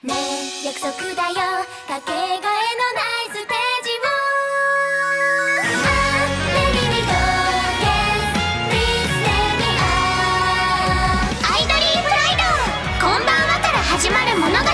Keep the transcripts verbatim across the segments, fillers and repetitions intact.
ねえ約束だよ、かけがえのないステージを。アイドリープライド、こんばんはから始まる物語。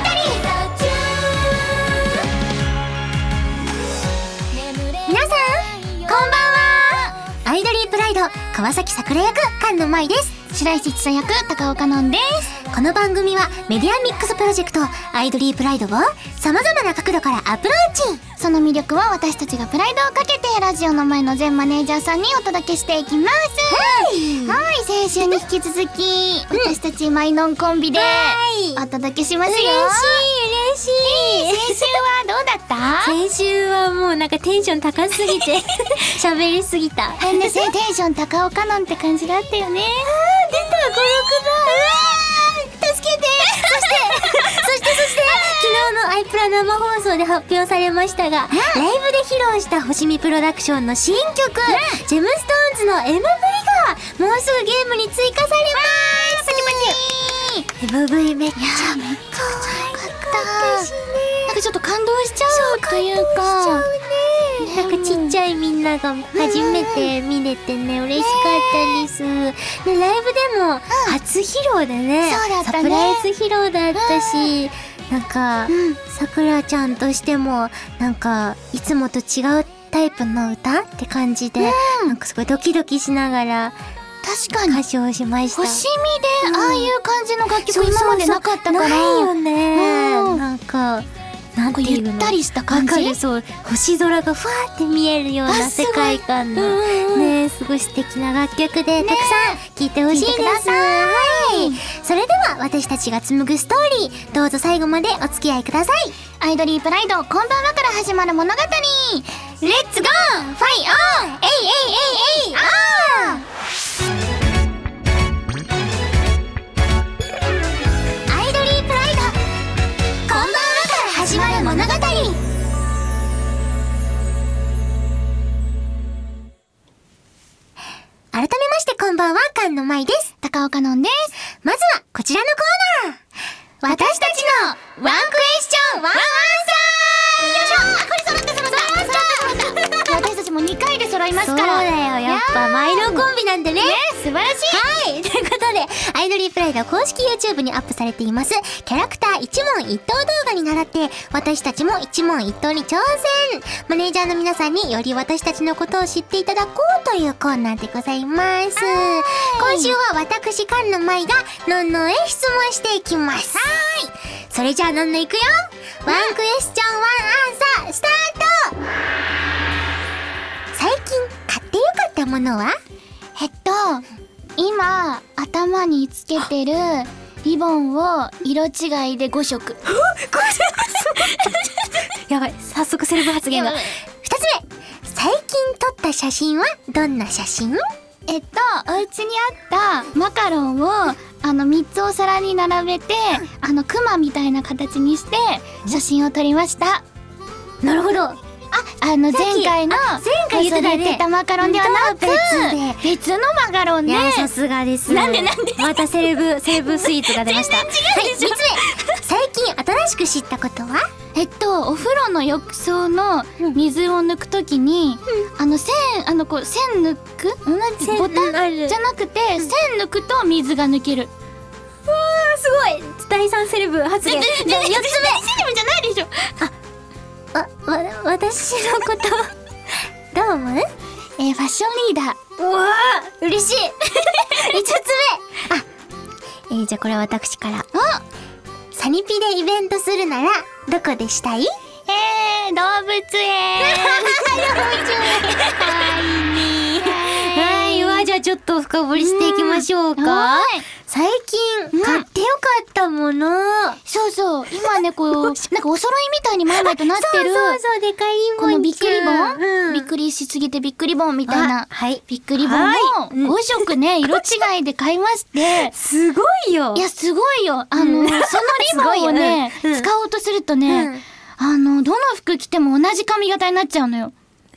皆さんこんばんは。アイドリープライド川崎さくら役菅野舞です。白石千沙役高岡のんです。この番組はメディアミックスプロジェクトアイドリープライドを様々な角度からアプローチ。その魅力は私たちがプライドをかけてラジオの前の全マネージャーさんにお届けしていきます。はい、先週に引き続き、うん、私たちマイノンコンビでお届けしますよ。嬉しい嬉しい。先週はどうだった？ 先週はもうなんかテンション高すぎて喋りすぎた。 あんなテンション高岡のんって感じだったよね。 出た、このくだ。 助けて。 そしてそしてそして昨日のアイプラ生放送で発表されましたが、ライブで披露した星見プロダクションの新曲、ジェムストーンズの エムブイ がもうすぐゲームに追加されます。パチパチ。 エムブイ めっちゃ可愛かったしね。 なんかちょっと感動しちゃうというか、 なんかちっちゃいみんなが初めて見れてね、嬉しかったです。で、ライブでも初披露でね、 そうだったね、 サプライズ披露だったし、なんかさくらちゃんとしてもなんかいつもと違うタイプの歌って感じで、なんかすごいドキドキしながら確かに歌唱しました。 星見でああいう感じの楽曲今までなかったから、 ないよね。なんかなんていうの、 ゆったりした感じ。 そう、星空がふわーって見えるような世界観のね、すごい素敵な楽曲で、たくさん聴いてほしいです。はい。それでは私たちが紡ぐストーリー、どうぞ最後までお付き合いください。 アイドリープライド、こんばんはから始まる物語。レッツゴーファイオン、えいえいえいえい、あー。始まる物語。改めましてこんばんは、菅野舞です。 高岡のんです。 まずはこちらのコーナー、 私たちのワンクエスチョンワンアンサー。よいしょ。これ揃った揃った揃った揃った。私たちもにかいで揃いますから。 そうだよ、やっぱマイノンコンビなんでね。 ね、素晴らしい。はい、ということでアイドリープライド公式 YouTube にアップされていますキャラクター一問一答動画に倣って、私たちも一問一答に挑戦。マネージャーの皆さんにより私たちのことを知っていただこうというコーナーでございます。今週は私菅野舞がのんのんへ質問していきます。はい、それじゃあのんのんいくよ。ワンクエスチョンワンアンサースタート。最近買ってよかったものは？ えっと今頭につけてるリボンを色違いでごしょく。 やばい、早速セレブ発言が。ふたつめ、最近撮った写真はどんな写真？ えっとお家にあったマカロンをあのみっつお皿に並べて、あのクマみたいな形にして写真を撮りました。 なるほど。 あの前回の前回言ってたね、 言ってたマカロンではなく別で別のマカロンで。 いや、さすがです。 なんでなんでまたセレブセレブスイーツが出ました。 全然違うでしょ。 はい、みっつめ、最近新しく知ったことは？ えっとお風呂の浴槽の水を抜くときに、うん、あの線あのこう線抜くボタンじゃなくて、うん、線抜くと水が抜ける。 うわー、すごい第三セレブ発言。 じゃあよっつめ。セレブじゃないでしょ。 ああ、わ、私のことどう思う？ えー、ファッションリーダー。 うわー、嬉しい。いつつめ、あ、えー、じゃあこれは私から。 あ、 サニピでイベントするならどこでしたい？ えー、動物園。 はい、わ、じゃあちょっと深掘りしていきましょうか。最近買ってよかったもの。 そうそう、今ねこうなんかお揃いみたいに前々となってる。 そうそうそう、でかいリボン。 このびっくりボン、びっくりしすぎてびっくりボンみたいな。はい、びっくりボンをごしょくね、色違いで買いまして。 すごいよ。 いや、すごいよ。あのそのリボンをね使おうとするとね、あのどの服着ても同じ髪型になっちゃうのよ。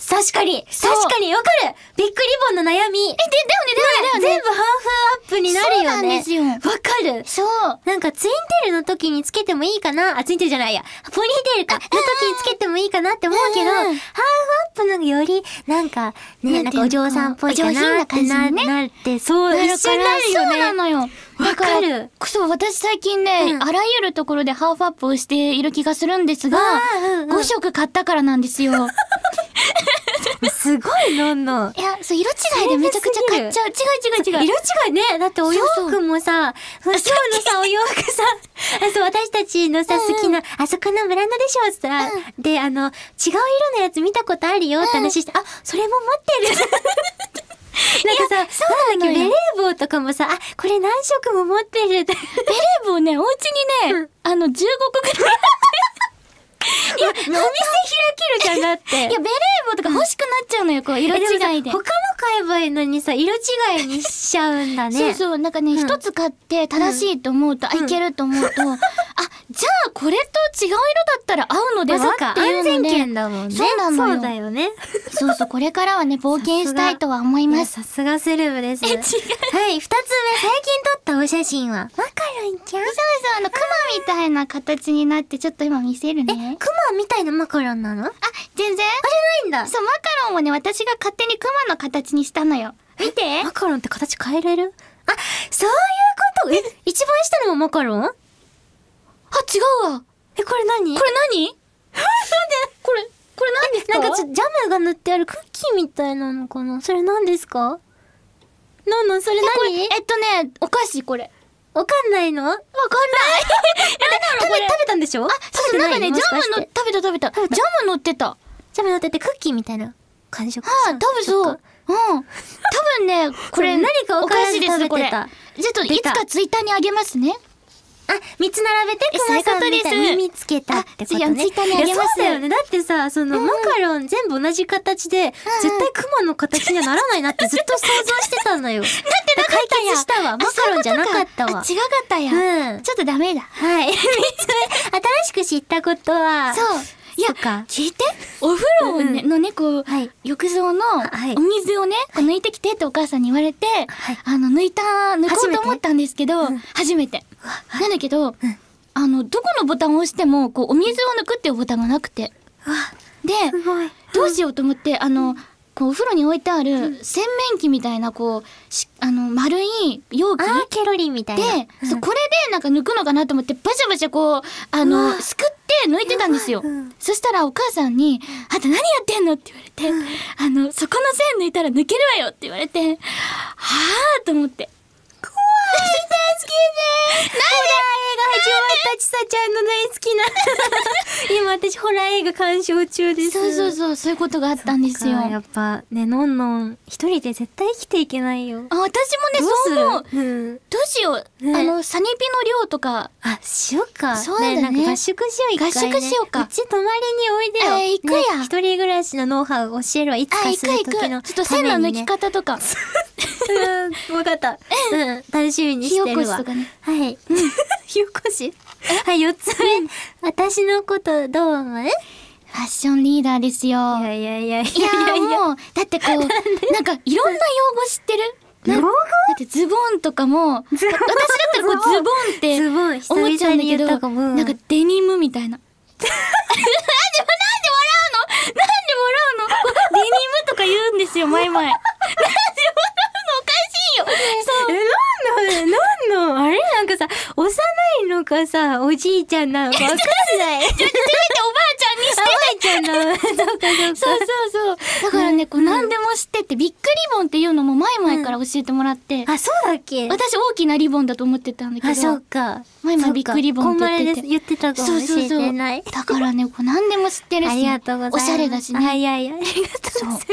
確かに確かにわかる。ビッグリボンの悩み。え、で、 だよね、だよね、だよね。 全部ハーフアップになるよね。 そうなんですよ。 わかる。 そう。 なんかツインテールの時につけてもいいかな。あ、ツインテールじゃないや。ポニーテールか。の時につけてもいいかなって思うけど、ハーフアップなんかより、なんか、ね、なんかお嬢さんっぽいかなってな、なって、そう、一緒になるよね。 そうなのよ。 わかる。 そう、私最近ね、あらゆるところでハーフアップをしている気がするんですが、ご色買ったからなんですよ。 すごいのんの。 いや、そう、色違いでめちゃくちゃ買っちゃう。違う違う違う。 色違いね。だってお洋服もさ、今日のさ、お洋服さ、そう、私たちのさ、好きな、あそこのブランドでしょってさ、で、あの、違う色のやつ見たことあるよって話して、あ、それも持ってる。なんかさ、そうなんだっけ、ベレー帽とかもさ、あ、これ何色も持ってる。ベレー帽ね、お家にね、あの、じゅうごこくらい。 いや、お店開けるじゃんだって。 いや、ベレー帽とか欲しくなっちゃうのよ、こう、色違いで。 他も買えばいいのにさ、色違いにしちゃうんだね。 そうそう、なんかね、一つ買って正しいと思うと、あ、いけると思うと、あ、じゃあこれと違う色だったら合うのではっていうので。 安全圏だもんね。 そうなのよ。 そうだよね。 そうそう、これからはね、冒険したいとは思います。 さすがセレブです。え、違う。はい、二つ目、最近撮ったお写真は、マカロンちゃん。 そうそう、あの、クマみたいな形になって、ちょっと今見せるね。 え、クマみたいなマカロンなの？あ、 全然。あ、 じゃないんだ。 そう、マカロンをね、私が勝手にクマの形にしたのよ。見て。 マカロンって形変えれる？あ、そういうこと。え、一番下のもマカロン？あ、 違うわ。 え、これ何？ これ何？なんで？これ、これ何ですか？ なんかちょっとジャムが塗ってあるクッキーみたいなのかな？それ何ですか？なんなんそれ何？ えっとね、お菓子これ。 わかんないの？わかんない。食べ、食べたんでしょ？あ、 そう、なんかね、ジャムの、食べた食べた。ジャム乗ってた。 ジャム乗っててクッキーみたいな感じ。 はあ、多分そう。うん。多分ね、これ何かお菓子です、これ。ちょっといつかツイッターにあげますね。 あ、三つ並べてクマさんみたいに耳つけたってことね。 ツイッターにあげます。 そうだよね。だってさ、そのマカロン全部同じ形で、絶対クマの形にはならないなってずっと想像してたのよ。だってなかったや。解決したわ。マカロンじゃなかったわ。 違かったや。うん。ちょっとダメだ。 はい。三つ目、新しく知ったことは。 そう。いや、聞いて。お風呂をね、のね、こう、浴槽のお水をね、抜いてきてってお母さんに言われて、あの、抜いた、抜こうと思ったんですけど、初めて。なんだけど、あの、どこのボタンを押しても、こう、お水を抜くっていうボタンがなくて。で、どうしようと思って、あの、こう、お風呂に置いてある洗面器みたいな、こう、あの、丸い容器。 あ、ケロリンみたいな。 で、そう、これでなんか抜くのかなと思って、バシャバシャこう、あの、すくって抜いてたんですよ。そしたらお母さんに、あんた何やってんのって言われて、あの、そこの線抜いたら抜けるわよって言われて、はぁーと思って。 怖い、助けて。ホラー映画始まったちさちゃんの大好きな。今私ホラー映画鑑賞中です。 そうそうそう、そういうことがあったんですよ。 やっぱね、のんのん一人で絶対生きていけないよ。 あ、私もね、そう思う。どうしよう。あの、サニピの量とか。 あ、しようか。 そうだね。なんか合宿しよう、一回。 合宿しようか。 うち泊まりにおいでよ。 え、行くや。 一人暮らしのノウハウ教えるわ、いつかする時のためにね。 ちょっと線の抜き方とか。 うん、わかった。うん、楽しみにしてるわ。 火起こしとかね。 はい。火起こし？はい、四つ目。私のことどう思う？ ファッションリーダーですよ。 いやいやいやいやいやもう、だってこう、なんかいろんな用語知ってる？ 用語？ だってズボンとかも、私だったらこうズボンって思っちゃうんだけど、なんかデニムみたいな。なんで、なんで笑うの？なんで笑うの？こうデニムとか言うんですよ、前々。なんで笑うの？おかしいよ。 そう。え、なんの、なんの、あれなんかさ、幼いのかさ、おじいちゃんなのかわかんない。 ちょっとせめておばあちゃんにして。 おばあちゃんなの。そうかそうか。 そうそうそう。だからね、こう何でも知ってて、ビッグリボンっていうのも前々から教えてもらって。 あ、そうだっけ？ 私大きなリボンだと思ってたんだけど。 あ、そうか。 前々ビッグリボンって言ってて。 言ってたかもしれない。 そうそうそう。だからね、こう何でも知ってるし。 ありがとうございます。 おしゃれだしね。 あ、いやいや、ありがとうございます。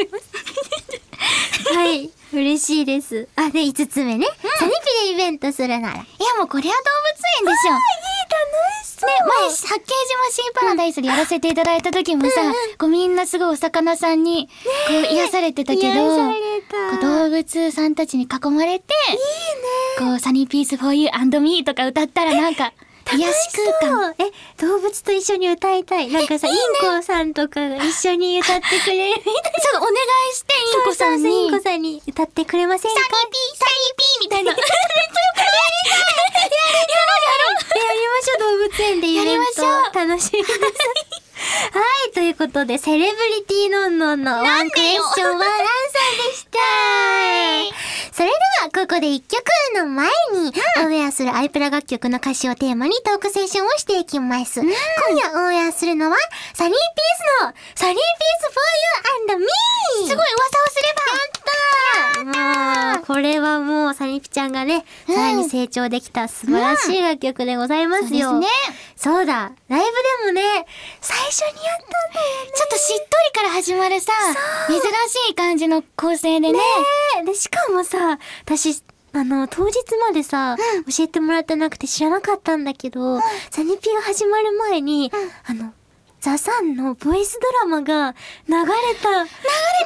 はい。嬉しいです。あ、で、五つ目ね。サニピでイベントするなら。いや、 もうこれは動物園でしょ。 いい、楽しそう。 ね、前、八景島シーパラダイスでやらせていただいた時もさ、こうみんなすごいお魚さんに、こう癒されてたけど、 癒された。 こう動物さんたちに囲まれて、 いいね。 こう、サニーピース for you and me とか歌ったらなんか、 癒し空間。 え、動物と一緒に歌いたい。なんかさ、インコさんとかが一緒に歌ってくれるみたいな。 ちょっとお願いして、インコさんに。 インコさんに歌ってくれませんか？ サニーピー、サニーピーみたいな。めっちゃよくやりましょう、動物園でイベント。 やりましょう。 楽しみです。はい、ということで、セレブリティのんのんのワンクエスチョンはランさんでした。それでは、ここで一曲の前に、オンエアするアイプラ楽曲の歌詞をテーマにトークセッションをしていきます。うん、今夜オンエアするのは、サニーピースのサニーピース for you and me! すごい噂をすればもう、これはもう、サニピちゃんがね、さらに成長できた素晴らしい楽曲でございますよ。 そうですね。 そうだ、ライブでもね、最初にやったんだよね。 ちょっとしっとりから始まるさ、珍しい感じの構成でね。 ねえ。で、しかもさ、私、あの、当日までさ、うん、教えてもらってなくて知らなかったんだけど、うん、サニピが始まる前に、うん、あの、ザ・サンのボイスドラマが流れた。流れたね。じゃん。あれが流れて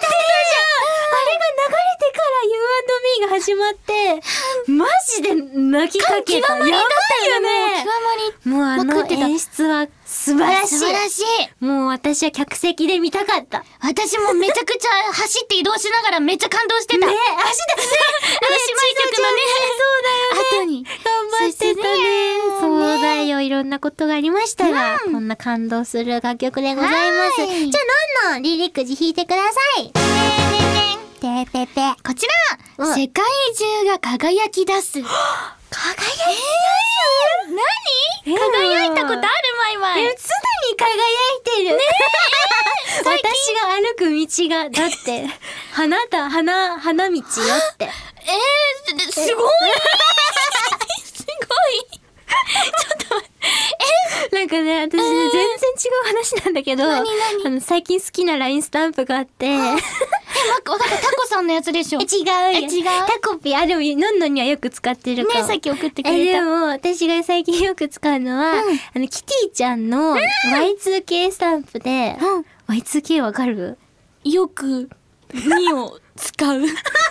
から ユーアンドミー が始まって、マジで泣きかけた。 やばいよね。 極まり。もうあの演出は素晴らしい。 素晴らしい。 もう私は客席で見たかった。 私もめちゃくちゃ走って移動しながらめっちゃ感動してた。 ね、走ってたね。 あの姉妹曲のね。 そうだよね。後に。頑張ってたね。そうだよ。いろんなことがありましたが、こんな感動する楽曲でございます。じゃあ、のんのん、リリック字弾いてください。てぺぺ。 こちら、世界中が輝き出す。輝き出す何輝いたことあるマイマイ。 常に輝いてる。ねえ。私が歩く道が、だって、花だ、花、花道よって。 えー、すごいすごいちょっと待って。 えなんかね、私ね、全然違う話なんだけど、 何何あの、最近好きな ライン スタンプがあって、え、 わかった、タコさんのやつでしょ。 え、違うよ。 え、違うタコピー、あ、でも、のんのんにはよく使ってるかね、さっき送ってくれた。え、 でも、私が最近よく使うのは、うん、あの、キティちゃんの ワイツーケー スタンプで、うん、ワイツーケー わかる？ よく、にを使う。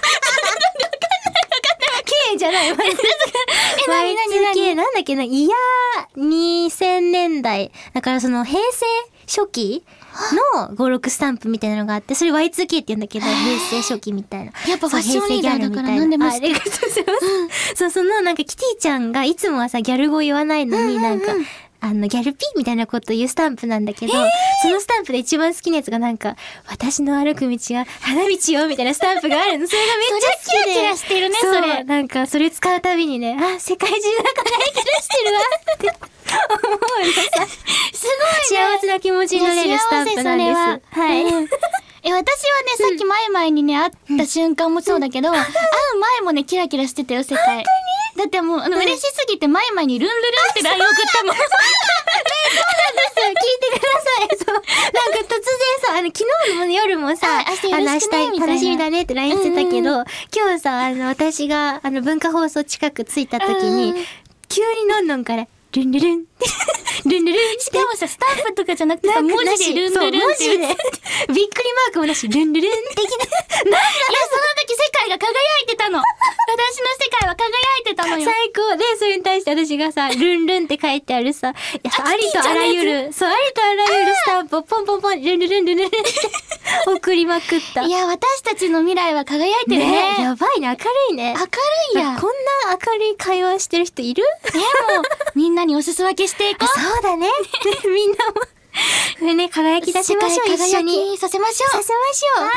K じゃない。え、なになになになんだっけな、いやー、にせんねんだい。だからその平成初期のご、ろくスタンプみたいなのがあって、それ ワイツーケー って言うんだけど、平成初期みたいな。 やっぱファッションリーダーだから何でも知ってる。 そう、そのなんかキティちゃんがいつもはさ、ギャル語言わないのになんか、あの、ギャルピーみたいなこと言うスタンプなんだけど、そのスタンプで一番好きなやつがなんか、私の歩く道が花道よみたいなスタンプがあるの。それがめっちゃ好きで。 キラキラしてるね、それ。 なんか、それ使うたびにね、あ、世界中が輝き出してるわって思うのさ。すごいね。幸せな気持ちになれるスタンプなんです。はい。 え、私はね、さっき前々にね、会った瞬間もそうだけど、会う前もね、キラキラしてたよ、世界。だってもう、あの、嬉しすぎて前々にルンルルンって ライン 送ったもん。ね、 そうなんですよ。聞いてください。そう。なんか突然さ、あの、昨日の夜もさ、あ、明日楽しみだねって ライン してたけど、今日さ、あの、私が、あの、文化放送近く着いた時に、急にのんのんから、ルンルルンルンルルンしかもさ、スタンプとかじゃなくてさ、文字でルンルルンって文字でびっくりマークもなし、ルンルルン的な。 いや、その時世界が輝いてたの。私の世界は輝いてたのよ。 最高で、それに対して私がさ、ルンルンって書いてあるさ、いやありとあらゆる、そう、ありとあらゆるスタンプをポンポンポン、ルンルルンルンルンって送りまくった。 いや、私たちの未来は輝いてるね。 やばいね、明るいね。 明るいや。 こんな明るい会話してる人いる？ え、もう、みんなにお裾分けしていこう。 そうだね。みんなも。これね、輝き出しましょう、一緒に。 させましょう。 させましょう。はい。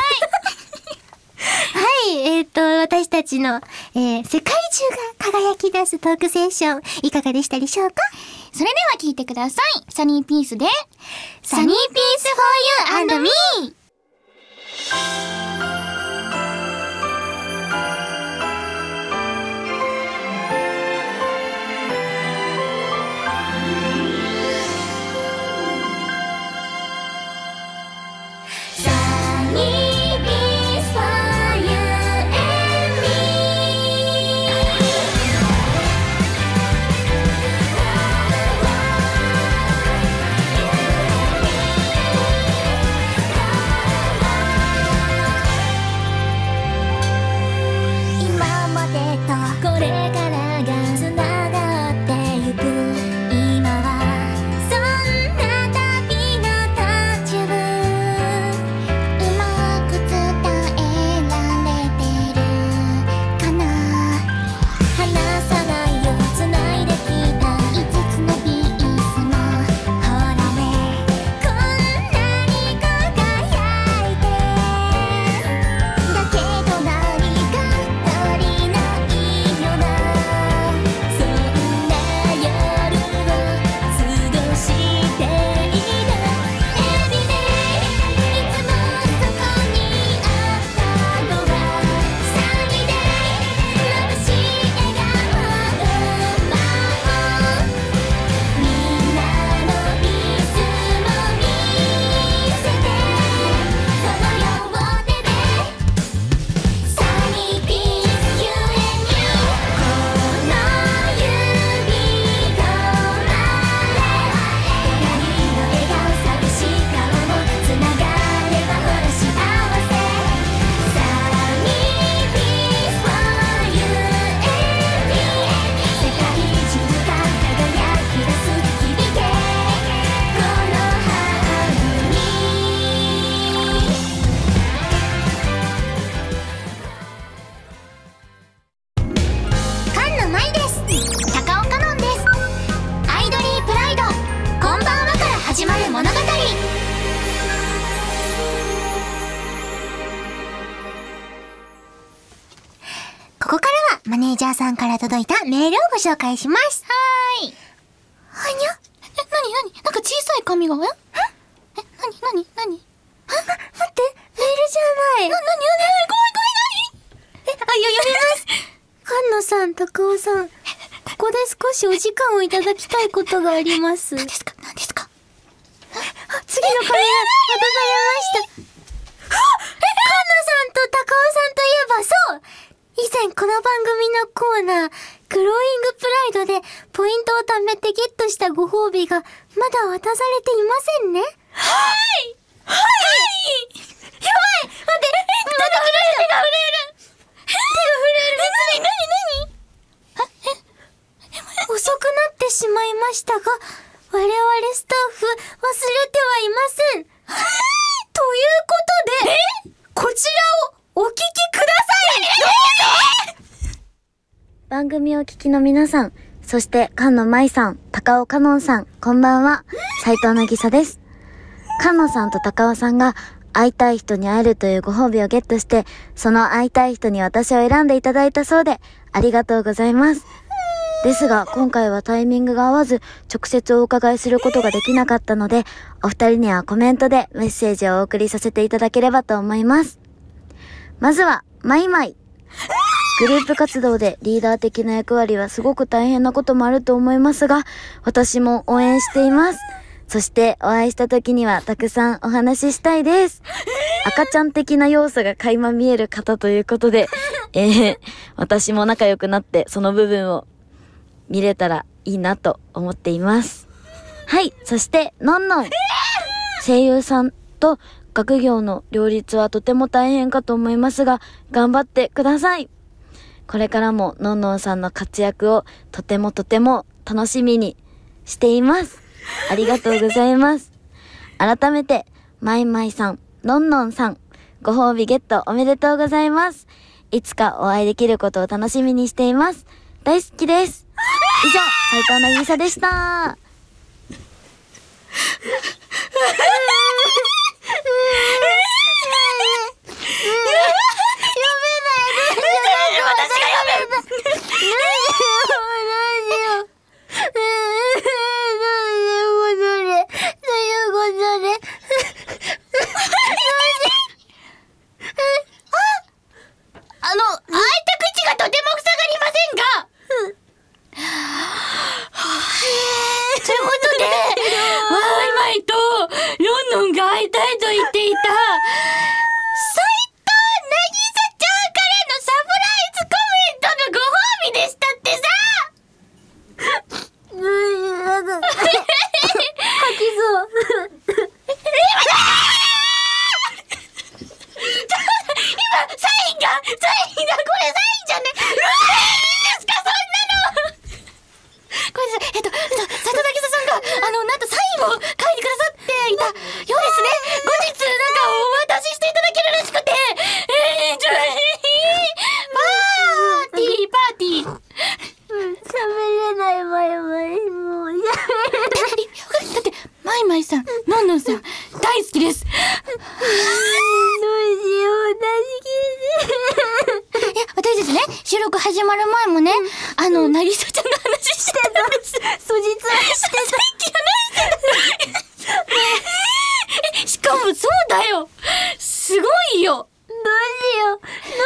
はい、えっと、私たちの、えー、世界中が輝き出すトークセッション、いかがでしたでしょうか？ それでは聞いてください。サニーピースで、サニーピース for you and me! はい、 から届いたメールをご紹介します。 はーい。 はにゃ？ え、なになに？なんか小さい紙が、え？え、なになになに？ あ、待って、メールじゃない。 な、なになに？ごめんごめん、なに？え、あ、いや、読みます。 菅野さん、高尾さん、ここで少しお時間をいただきたいことがあります。 何ですか？何ですか？ あ、次の紙が渡されました。菅野さんと高尾さんといえば、そう以前この番組のコーナー、グローイングプライドでポイントを貯めてゲットしたご褒美がまだ渡されていませんね。 はいはい、やばい、待って、手が震える、手が震える、手が震える。なになになに？ あ、え、遅くなってしまいましたが、我々スタッフ忘れてはいません。ということで、こちらをお聞きください。 番組をお聞きの皆さん、そして菅野舞さん、高尾香音さん、こんばんは。斉藤渚です。菅野さんと高尾さんが会いたい人に会えるというご褒美をゲットして、その会いたい人に私を選んでいただいたそうで、ありがとうございます。ですが、今回はタイミングが合わず、直接お伺いすることができなかったので、お二人にはコメントでメッセージをお送りさせていただければと思います。まずは、マイマイ。グループ活動でリーダー的な役割はすごく大変なこともあると思いますが、私も応援しています。そしてお会いした時にはたくさんお話ししたいです。赤ちゃん的な要素が垣間見える方ということで、えー、私も仲良くなってその部分を見れたらいいなと思っています。はい、そしてのんのん。声優さんと学業の両立はとても大変かと思いますが、頑張ってください。これからものんのんさんの活躍をとてもとても楽しみにしています。ありがとうございます。改めて、まいまいさん、のんのんさん、ご褒美ゲットおめでとうございます。いつかお会いできることを楽しみにしています。大好きです。以上、斉藤渚でした。 始まる前もね、うん、あの、なぎさちゃんの話してたんです。 そう、実はしてた。 さっき話してた。しかもそうだよ。すごいよ。どうしよう。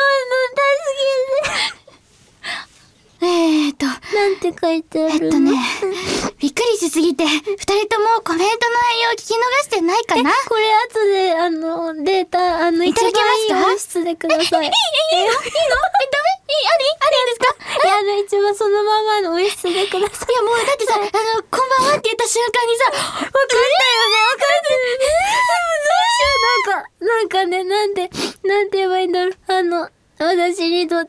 のんの助けて。 えーと。 なんて書いてあるの？ えっとね、びっくりしすぎて、二人ともコメントの内容を聞き逃してないかな？ これ後で、あの、データ、あの、 いただけますか？ 一番いい音質でください。 え、いい、いいの？いいの？え、ダメ？いい、あり？ありですか？ いや、あの、一番そのままの音質でください。 いや、もうだってさ、あの、こんばんはって言った瞬間にさ、わかったよね、わかったよね。 どうしよう、なんか、なんかね、なんで、なんて言えばいいんだろう。あの、私にとって、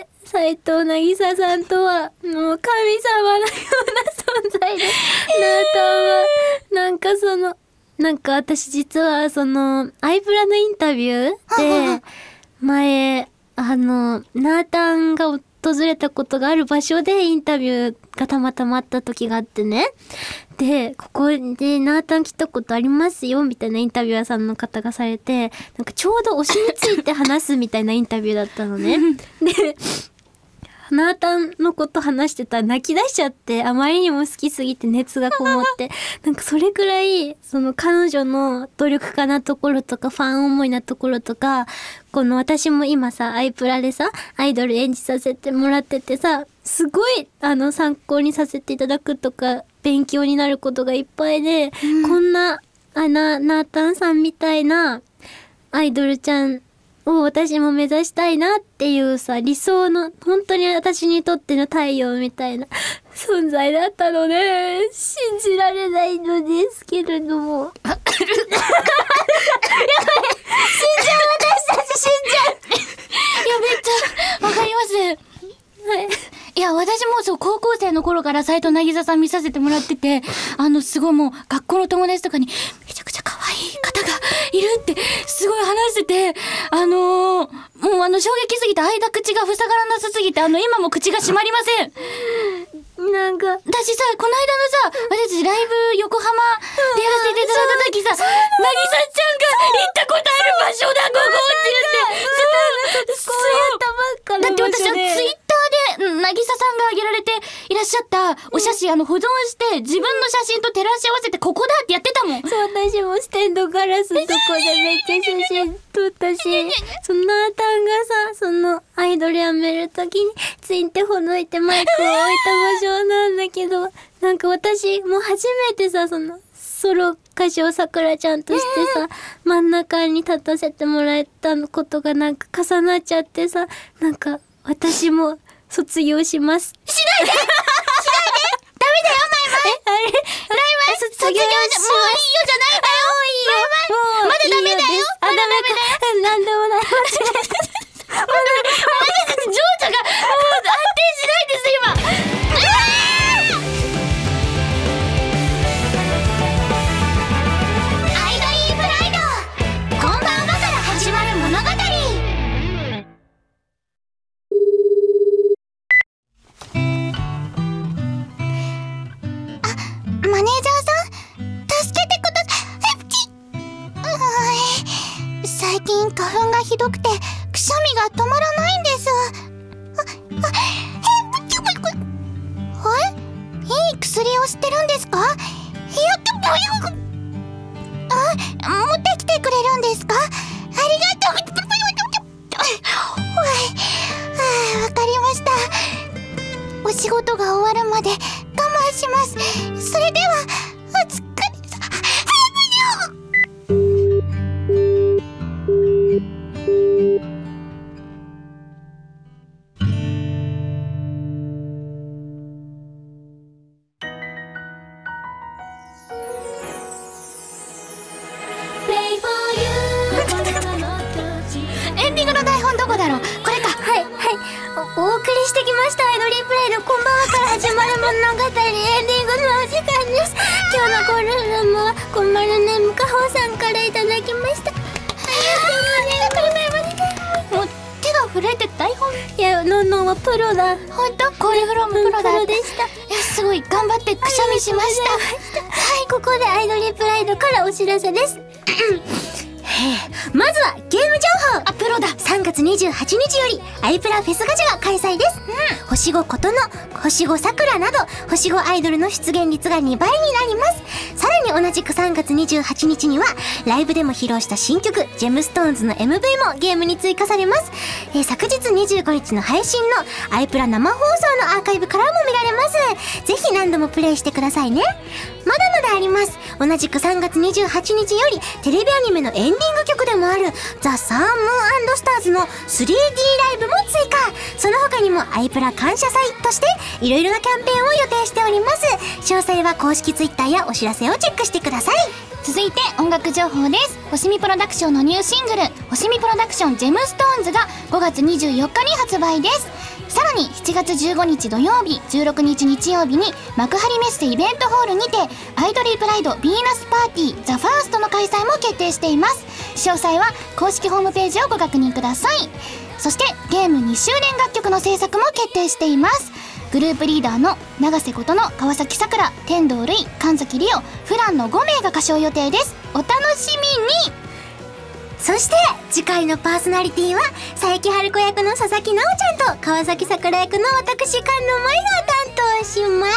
斉藤渚さんとは、もう神様のような存在で、なあたんは、なんかその、なんか私実はその、アイプラのインタビューで、前、あの、なあたんが訪れたことがある場所でインタビューがたまたまあった時があってね。で、ここでなあたん来たことありますよ、みたいなインタビュアーさんの方がされて、なんかちょうど推しについて話すみたいなインタビューだったのね。で、 ナータンのこと話してたら泣き出しちゃって、あまりにも好きすぎて熱がこもってなんかそれくらいその彼女の努力家なところとかファン思いなところとか、この私も今さアイプラでさアイドル演じさせてもらっててさ、すごいあの参考にさせていただくとか勉強になることがいっぱいで、うん、こんなあなナータンさんみたいなアイドルちゃんを私も目指したいなっていうさ、理想の本当に私にとっての太陽みたいな存在だったので信じられないのですけれどもやばい死んじゃう、私たち死んじゃういやめっちゃわかります。はい、いや私もそう高校生の頃から斉藤なぎささん見させてもらってて、あのすごいもう学校の友達とかにめちゃくちゃ可愛い方がいるってすごい話してて、あのー、もうあの衝撃すぎて間口が塞がらなさすぎて、あの今も口が閉まりません。なんか私さ、この間のさ、私たちライブ横浜でやらせていただいた時さ、なぎさちゃんが行ったことある場所だここって言って、そうだって私はツイッターでなぎささんが上げられていらっしゃったお写真、あの保存して自分の写真と照らし合わせてここだってやってたもん。そう、私もステンドガラスのとこでめっちゃ写真撮ったし、そのナータンがさ、そのアイドルやめるときにツインテほどいてマイクを置いた場所なんだけど、なんか私もう初めてさ、そのソロ歌手をさくらちゃんとしてさ、真ん中に立たせてもらえたことがなんか重なっちゃってさ、なんか私も卒業します。しないでしないでダメだよマイマイ。え、あれライマイ卒業じゃもういいよじゃないんだよ。もういいよ。まだダメだよ。あ、ダメか。なんでもない。間違えた。私たち情緒がもう安定しないです今。アイドリープライド、こんばんはから始まる物語。マネージャーさん、助けてください。最近花粉がひどくてくしゃみが止まらないんです。あ、あ、え、いい薬を知ってるんですか？やってあ、持ってきてくれるんですか？ありがとう。あ、わかりました。お仕事が終わるまで我慢します。それではお疲れさエンディングの台本どこだろう。これか。はいはいお、お送りしてきましたアイドリープライド、こんばんはから始まる物語エンディングのお時間です。今日のコールフルームはコンマルネームカホさんからいただきました。ありがとうございます。もう手が震えて台本、いやノンノンはプロだ。ほんとコールフロームプロだ、プロでした。いやすごい頑張ってくしゃみしました。はい、ここでアイドリープライドからお知らせです。まずはゲーム情報。あ、プロだ。さんがつにじゅうはちにちよりアイプラフェスガチャが開催です。うん、星5ことの星5さくらなど星ごアイドルの出現率がにばいになります。さらに同じくさんがつにじゅうはちにちにはライブでも披露した新曲ジェムストーンズの エムブイ もゲームに追加されます。えー、昨日にじゅうごにちの配信のアイプラ生放送のアーカイブからも見られます。ぜひ何度もプレイしてくださいね。まだまだあります。同じくさんがつにじゅうはちにちよりテレビアニメのエンディング曲でもあるザ・サームーン&スターズの スリーディー ライブも追加。その他にもアイプラ感謝祭としていろいろなキャンペーンを予定しております。詳細は公式ツイッターやお知らせをチェックしてください。続いて音楽情報です。星見プロダクションのニューシングル星見プロダクションジェムストーンズがごがつにじゅうよっかに発売です。さらにしちがつじゅうごにち土曜日、じゅうろくにち日曜日に幕張メッセイベントホールにてアイドリープライドヴィーナスパーティーザ・ファーストの開催も決定しています。詳細は公式ホームページをご確認ください。そしてゲームにしゅうねん楽曲の制作も決定しています。グループリーダーの永瀬琴乃、川崎さくら、天童瑠衣、神崎莉桜、フランのごめいが歌唱予定です。お楽しみに。 そして次回のパーソナリティは佐伯春子役の佐々木奈緒ちゃんと川崎さくら役の私菅野舞が担当します。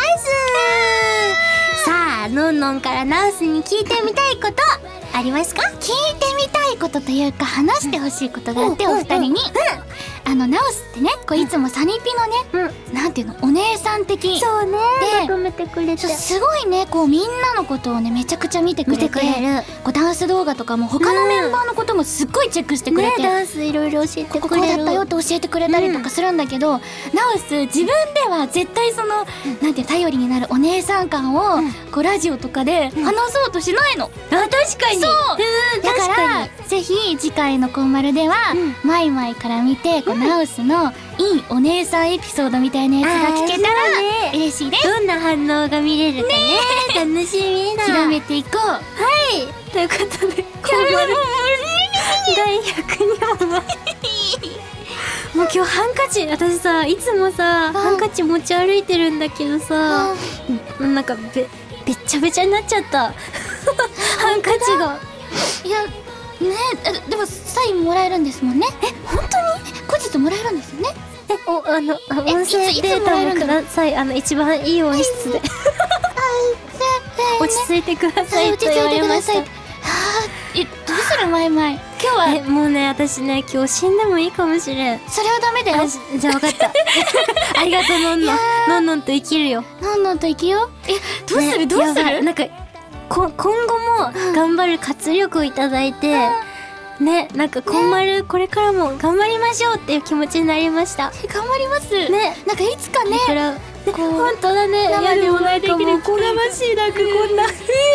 さあのんのんからナウスに聞いてみたいことありますか？聞いてみたいことというか話してほしいことがあって、お二人に、あのナウスってね、こういつもサニピのね、なんていうの、お姉さん的そうね、 でまとめてくれてすごいね、こうみんなのことをねめちゃくちゃ見てくれて、 見てくれるこうダンス動画とかも他のメンバーのこともすっごいチェックしてくれて、 ね、ダンスいろいろ教えてくれる、 こここうだったよって教えてくれたりとかするんだけど、ナウス自分では絶対その、なんていう頼りになるお姉さん感を、こうラジオとかで話そうとしないの。 あ、確かにそうだ確かからぜひ次回のコンマルでは、マイマイから見てこうナウスのいいお姉さんエピソードみたいなやつが聞けたら嬉しいです。 どんな反応が見れるかね、楽しみだ。 広めていこう。 はいということで、コンマルだいひゃくにほんはもう今日ハンカチ、私さいつもさハンカチ持ち歩いてるんだけどさ、なんかべべっちゃべちゃになっちゃったハンカチが。 いやねえ、でもサインもらえるんですもんね。え、本当に後日もらえるんですよね。 え、お、あの、あ音声いつデータもくいつもらえるんだださい。あの、一番いい音質で落ち着いてくださいと言われました。 はあ、え、どうするマイマイ。今日はえ、もうね、私ね、今日死んでもいいかもしれん。 それはダメだよ。 じゃあ分かったありがとう、のんのん。のんのんと生きるよ。 のんのんと生きよう。え、どうする、 ね、 どうする。 なんかこ今後も頑張る活力をいただいて、ね、なんかこんまるこれからも頑張りましょうっていう気持ちになりました。 頑張ります。 ね、 なんかいつかね、 これ本当だね。 生でお会いできる。 おこがましい、なんかこんな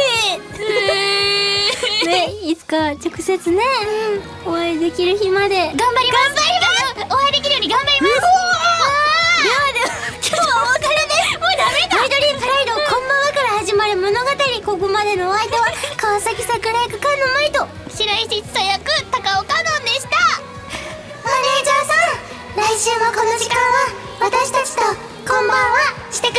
ね、いつか直接ね、お会いできる日まで頑張ります。お会いできるように頑張ります。ではでは今日はお別れです。もうダメだ。 アイドリープライドこんばんはから始まる物語、ここまでのお相手は川崎さくら役菅野舞と白石千佐役高岡のんでした。 マネージャーさん、来週もこの時間は私たちとこんばんはして